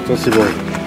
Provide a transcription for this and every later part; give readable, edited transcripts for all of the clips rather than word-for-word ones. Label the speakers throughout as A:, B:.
A: Toi, c'est bon.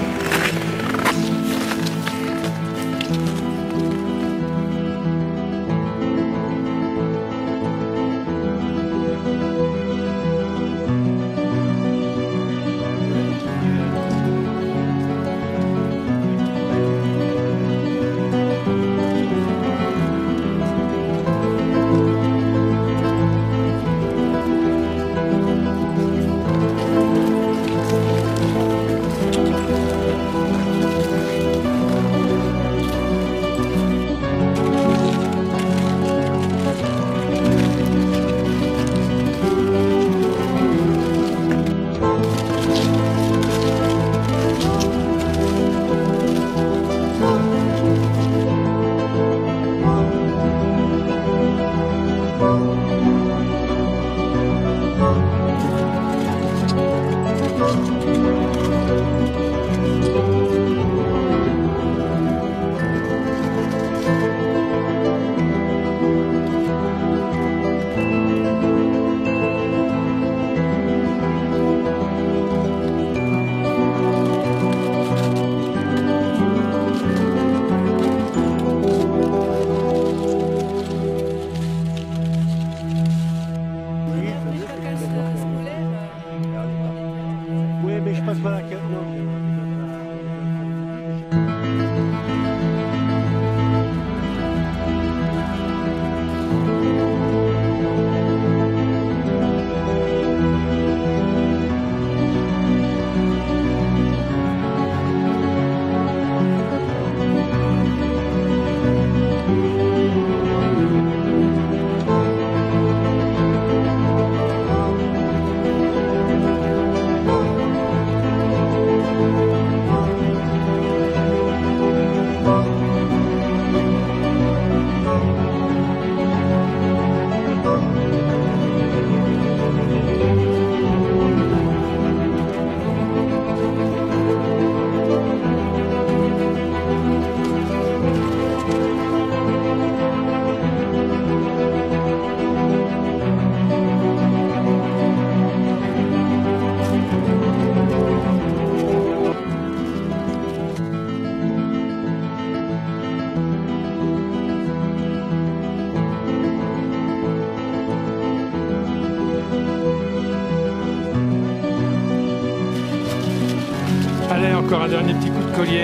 B: Allez, encore un dernier petit coup de collier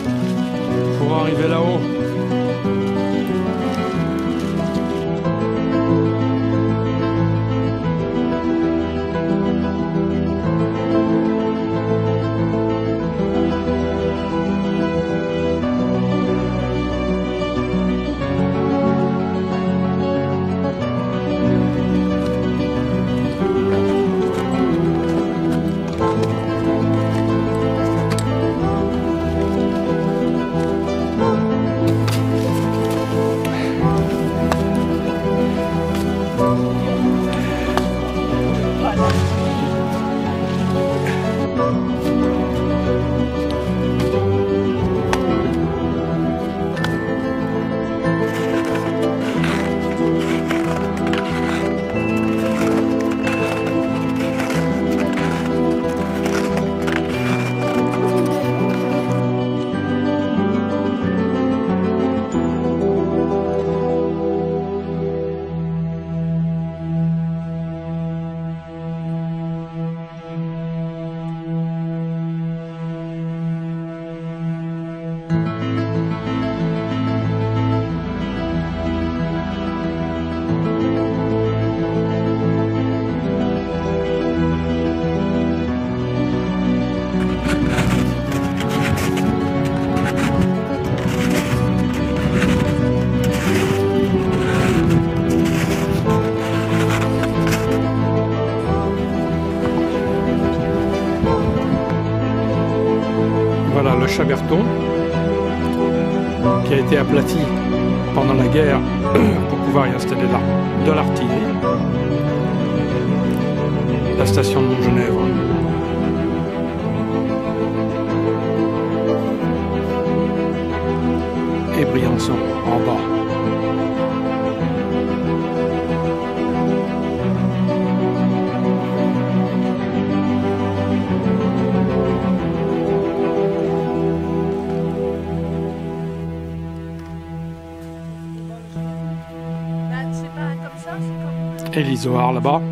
B: pour arriver là-haut. Voilà le Chaberton qui a été aplati pendant la guerre pour pouvoir y installer de l'artillerie. La station de Montgenèvre. Et Briançon en bas. Et l'isoar là-bas.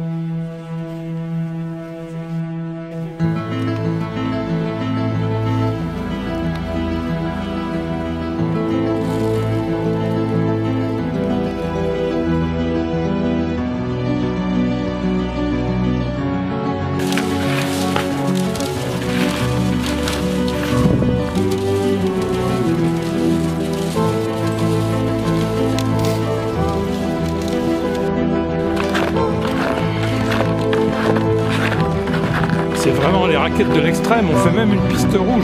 B: C'est vraiment les raquettes de l'extrême, on fait même une piste rouge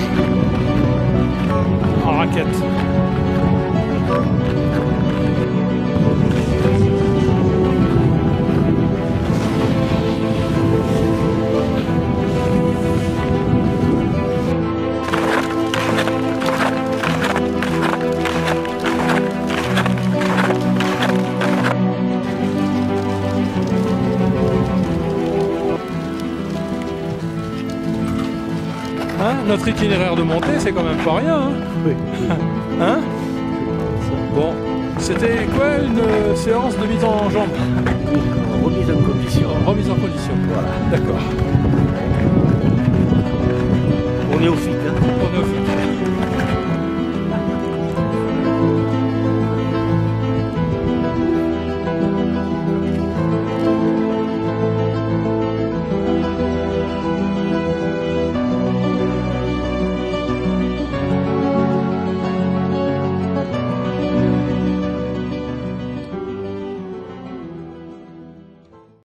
B: en raquette. Hein, notre itinéraire de montée, c'est quand même pas rien. Hein,
A: Oui.
B: hein. Bon, c'était quoi une séance de mise en jambe?
A: Remise en condition.
B: Remise en condition.
A: Voilà.
B: D'accord.
A: On est au FIC. Hein.
B: On est au fil.